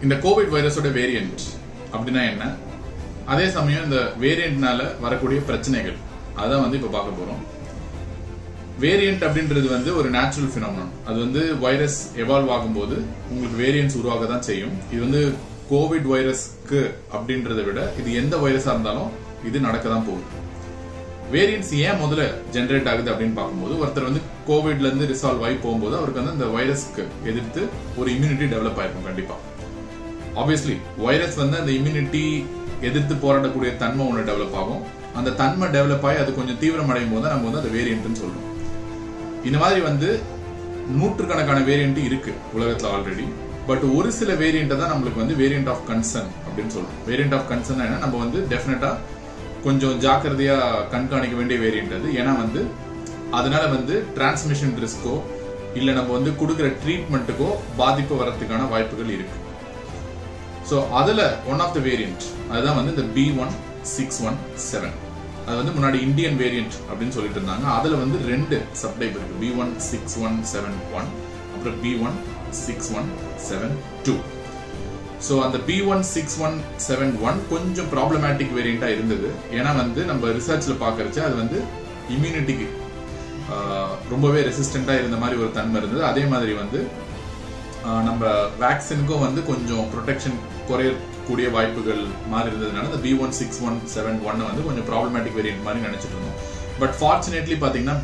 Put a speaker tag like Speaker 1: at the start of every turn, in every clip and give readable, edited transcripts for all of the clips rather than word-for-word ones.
Speaker 1: இந்த Covid வைரஸோட variant அப்படின்னா என்ன, அதே சமயம் இந்த வேரியன்ட்னால வரக்கூடிய பிரச்சனைகள் அதான் வந்து இப்ப பார்க்க போறோம். வேரியன்ட் அப்படின்றது வந்து ஒரு நேச்சுரல் பினாமினன். அது வந்து வைரஸ் எவால்வ் ஆகும்போது உங்களுக்கு வேரியன்ட்ஸ் உருவாக தான் செய்யும். இது வந்து கோவிட் வைரஸ்க்கு அப்படின்றத விட இது எந்த வைரஸா இருந்தாலும் இது நடக்க தான் போகுது. வேரியன்ட்ஸ் ஏன் முதல்ல ஜெனரேட் ஆகுது அப்படின்னு பார்க்கும்போது, ஒருத்தர் வந்து கோவிட்ல இருந்து ரிசால்வ் ஆகி போகும்போது அவருக்கு வந்து அந்த வைரஸ்க்கு எதிர்த்து ஒரு இம்யூனிட்டி டெவலப் ஆயிருக்கும். கண்டிப்பா ஆப்வியஸ்லி வைரஸ் வந்து அந்த இம்யூனிட்டி எதிர்த்து போராடக்கூடிய தன்மை ஒன்று டெவலப் ஆகும். அந்த தன்மை டெவலப் ஆகி அது கொஞ்சம் தீவிரமடையும் போது நம்ம வந்து அந்த வேரியன்ட்னு சொல்றோம். இந்த மாதிரி வந்து நூற்றுக்கணக்கான வேரியன்ட் இருக்கு உலகத்துல ஆல்ரெடி. பட் ஒரு சில வேரியன்ட் தான் நம்மளுக்கு வந்து வேரியன்ட் ஆஃப் கன்சர்ன் அப்படின்னு சொல்றோம். வேரியன்ட் ஆஃப் கன்சர்ன் என்ன, நம்ம வந்து டெஃபினட்டா கொஞ்சம் ஜாக்கிரதையா கண்காணிக்க வேண்டிய வேரியன்ட் அது. ஏன்னா வந்து அதனால வந்து டிரான்ஸ்மிஷன் ரிஸ்கோ இல்ல நம்ம வந்து கொடுக்குற ட்ரீட்மெண்ட்டுக்கோ பாதிப்பு வரதுக்கான வாய்ப்புகள் இருக்கு. சோ அதுல ஒன் ஆஃப் த வேரியன்ட் அதுதான் வந்து இந்த B1617. அது வந்து முன்னாடி இந்தியன் வேரியன்ட் அப்படின்னு சொல்லிட்டு இருந்தாங்க. அதுல வந்து 2 சப்டைப் இருக்கு, B16171 அப்புறம் B16172. சோ அந்த B16171 கொஞ்சம் ப்ராப்ளமேட்டிக் வேரியண்டா இருந்தது. ஏன்னா வந்து நம்ம ரிசர்ச்ல பாக்குறச்சு அது வந்து இம்யூனிட்டிக்கு ரொம்பவே ரெசிஸ்டண்டா இருந்த மாதிரி ஒரு தன்மை இருந்தது. அதே மாதிரி வந்து நம்ம வேக்சினுக்கும் வந்து கொஞ்சம் ப்ரொடெக்ஷன் குறையக்கூடிய வாய்ப்புகள் மாதிரி இருந்ததுனால இந்த B16171 வந்து கொஞ்சம் ப்ராப்ளமேட்டிக் வேரியன்ட் மாதிரி நினைச்சிட்டு இருந்தோம். பட் ஃபார்ச்சுனேட்லி பாத்தீங்கன்னா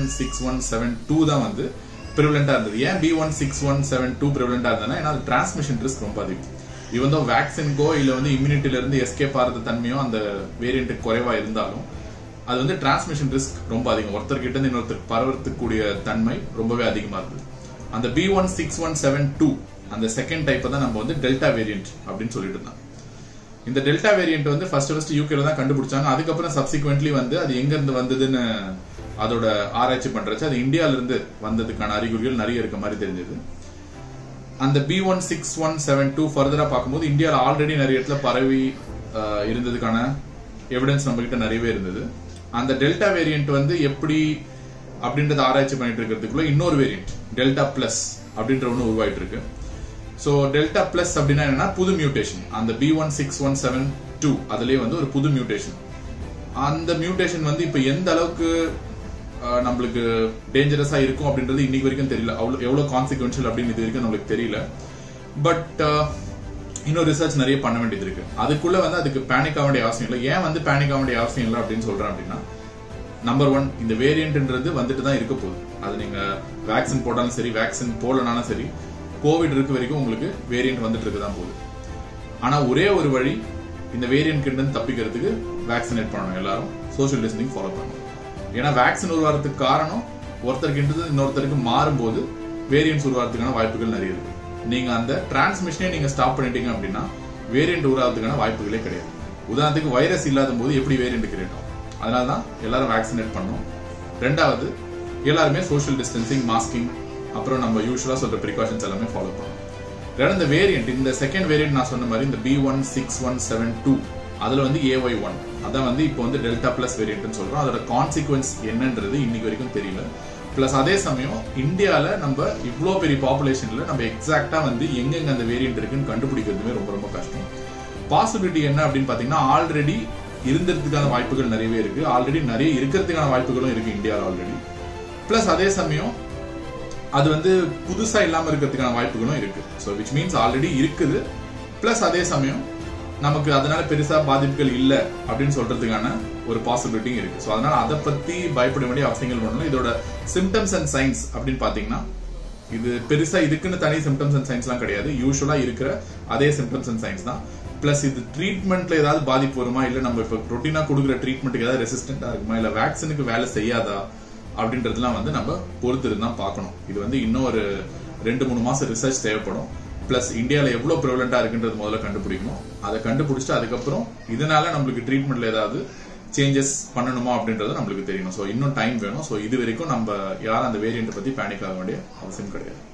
Speaker 1: B16172 தான் வந்து பிரிவலண்டா இருந்தது. ஏன் B16172 பிரிவலண்டா இருந்ததுன்னா, ஏன்னா டிரான்ஸ்மிஷன் ரிஸ்க் ரொம்ப அதிகம். இவன் தான் வேக்சின்கோ இல்ல வந்து இம்யூனிட்டில இருந்து எஸ்கேப் ஆகிறது தன்மையோ அந்த வேரியன்ட் குறைவா இருந்தாலும் அது வந்து டிரான்ஸ்மிஷன் ரிஸ்க் ரொம்ப அதிகம். ஒருத்தர் கிட்ட இருந்து இன்னொருத்தருக்கு பரவறதுக்கூடிய தன்மை ரொம்பவே அதிகமா இருந்தது. அந்த B16172 அந்த செகண்ட் டைப் தான் நம்ம வந்து டெல்டா வேரியன்ட் அப்படின்னு சொல்லிட்டு இருந்தாங்க. இந்த டெல்டா வேரியன்ட் வந்து ஃபர்ஸ்ட் யூகேல தான் கண்டுபிடிச்சாங்க. அதுக்கப்புறம் சப்சிக்வென்ட்லி வந்து அது எங்க இருந்து வந்ததுன்னு அதோட ஆராய்ச்சி பண்றச்சு அது இந்தியால இருந்து வந்ததுக்கான அறிகுறிகள் நிறைய இருக்க மாதிரி தெரிஞ்சது. அந்த B16172 ஃபர்தரா பார்க்கும்போது இந்தியாவில் ஆல்ரெடி நிறைய இடத்துல பரவி இருந்ததுக்கான எவிடன்ஸ் நம்ம கிட்ட நிறையவே இருந்தது. அந்த டெல்டா வேரியன்ட் வந்து எப்படி அப்படின்றத ஆராய்ச்சி பண்ணிட்டு இருக்கிறதுக்குள்ள இன்னொரு வேரியன்ட் டெல்டா பிளஸ் அப்படின்ற ஒன்று உருவாயிட்டு இருக்கு. சோ டெல்டா பிளஸ் அப்படின்னா என்னன்னா புது மியூட்டேஷன். அந்த B16172 அதுலயே வந்து ஒரு புது மியூட்டேஷன். அந்த மியூட்டேஷன் வந்து இப்ப எந்த அளவுக்கு நம்மளுக்கு டேஞ்சரஸா இருக்கும் அப்படின்றது இன்னைக்கு வரைக்கும் தெரியல. எவ்வளவு கான்சிக்வென்ஷியல் அப்படின்னு இது வரைக்கும் நம்மளுக்கு தெரியல. பட் இன்னும் ரிசர்ச் நிறைய பண்ண வேண்டியது இருக்கு. அதுக்குள்ள வந்து அதுக்கு பேனிக் ஆக வேண்டிய அவசியம் இல்லை. ஏன் வந்து பேனிக் ஆக வேண்டிய அவசியம் இல்லை அப்படின்னு சொல்றேன் அப்படின்னா, நம்பர் 1 இந்த வேரியன்ட்ன்றது வந்துட்டு தான் இருக்க போகுது. அது நீங்க வேக்சின் போட்டாலும் சரி வேக்சின் போடலனாலும் சரி கோவிட் இருக்க வரைக்கும் உங்களுக்கு வேரியன்ட் வந்துட்டு இருக்குதான் போகுது. ஆனா ஒரே ஒரு வழி இந்த வேரியன்ட் கிட்ட இருந்து தப்பிக்கிறதுக்கு வேக்சினேட் பண்ணணும். எல்லாரும் சோஷியல் டிஸ்டன்சிங் ஃபாலோ பண்ணணும். ஏன்னா வேக்சின் உருவாகிறதுக்கு காரணம் ஒருத்தருக்கு இன்னொருத்தருக்கு மாறும்போது வேரியன்ட்ஸ் உருவாகிறதுக்கான வாய்ப்புகள் நிறைய இருக்கு. நீங்க அந்த டிரான்ஸ்மிஷனே நீங்க ஸ்டாப் பண்ணிட்டீங்க அப்படின்னா வேரியன்ட் உருவாகிறதுக்கான வாய்ப்புகளே கிடையாது. உதாரணத்துக்கு வைரஸ் இல்லாத போது எப்படி வேரியன்ட் கிரியேட் ஆகும்? அதனாலதான் எல்லாரும் வேக்சினேட் பண்ணணும். 2வது எல்லாருமே சோஷியல் டிஸ்டன்சிங், மாஸ்கிங், அப்புறம் நம்ம யூஸ்வலா சொல்ற ப்ரிகாஷன்ஸ் எல்லாமே ஃபாலோ பண்ணணும். இந்த வேரியன்ட் இந்த செகண்ட் வேரியன்ட் நான் சொன்ன மாதிரி இந்த B16172 அதுல வந்து AY1 அதான் வந்து இப்போ வந்து டெல்டா பிளஸ் வேரியன்ட்னு சொல்றோம். அதோட கான்சிக்வன்ஸ் என்னன்றது இன்னைக்கு வரைக்கும் தெரியல. பிளஸ் அதே சமயம் இந்தியால நம்ம இவ்வளோ பெரிய பாப்புலேஷன்ல நம்ம எக்ஸாக்டா வந்து எங்கெங்க அந்த வேரியன்ட் இருக்குன்னு கண்டுபிடிக்கிறதுமே ரொம்ப ரொம்ப கஷ்டம். பாசிபிலிட்டி என்ன அப்படின்னு பாத்தீங்கன்னா, ஆல்ரெடி இருந்ததுக்கான வாய்ப்புகள் நிறையவே இருக்கு. ஆல்ரெடி நிறைய இருக்கிறதுக்கான வாய்ப்புகளும் இருக்கு இந்தியாவில் ஆல்ரெடி. பிளஸ் அதே சமயம் அது வந்து புதுசா இல்லாம இருக்கிறதுக்கான வாய்ப்புகளும் இருக்கு. ஸோ விச் மீன்ஸ் ஆல்ரெடி இருக்குது. பிளஸ் அதே சமயம் நமக்கு அதனால பெருசா பாதிப்புகள் இல்லை அப்படின்னு சொல்றதுக்கான ஒரு பாசிபிலிட்டியும் இருக்கு. ஸோ அதனால அதை பத்தி பயப்பட வேண்டிய அவசியங்கள் ஒன்றும். இதோட சிம்டம்ஸ் அண்ட் சைன்ஸ் அப்படின்னு பாத்தீங்கன்னா, இது பெருசா இதுக்குன்னு தனி சிம்டம்ஸ் அண்ட் சைன்ஸ் எல்லாம் கிடையாது. யூஸ்வலா இருக்கிற அதே சிம்டம்ஸ் அண்ட் சைன்ஸ் தான். பிளஸ் இது ட்ரீட்மெண்ட்ல ஏதாவது பாதிப்பு வருமா, இல்ல நம்ம இப்ப ரொட்டீனா கொடுக்குற ட்ரீட்மெண்ட்டுக்கு ஏதாவது ரெசிஸ்டன்டா இருக்குமா, இல்ல வேக்சினுக்கு வேலை செய்யாதா அப்படின்றதுலாம் வந்து நம்ம பொறுத்து தான் பார்க்கணும். இது வந்து இன்னும் ஒரு 2-3 மாசம் ரிசர்ச் தேவைப்படும். பிளஸ் இந்தியாவில் எவ்வளவு ப்ரிவலண்டா இருக்குன்றது முதல்ல கண்டுபிடிக்கணும். அதை கண்டுபிடிச்சிட்டு அதுக்கப்புறம் இதனால நம்மளுக்கு ட்ரீட்மெண்ட்ல ஏதாவது சேஞ்சஸ் பண்ணணுமா அப்படின்றது நம்மளுக்கு தெரியணும். ஸோ இன்னும் டைம் வேணும். ஸோ இது வரைக்கும் நம்ம யாரும் அந்த வேரியன்ட் பத்தி பேனிக் ஆக வேண்டிய அவசியம் கிடையாது.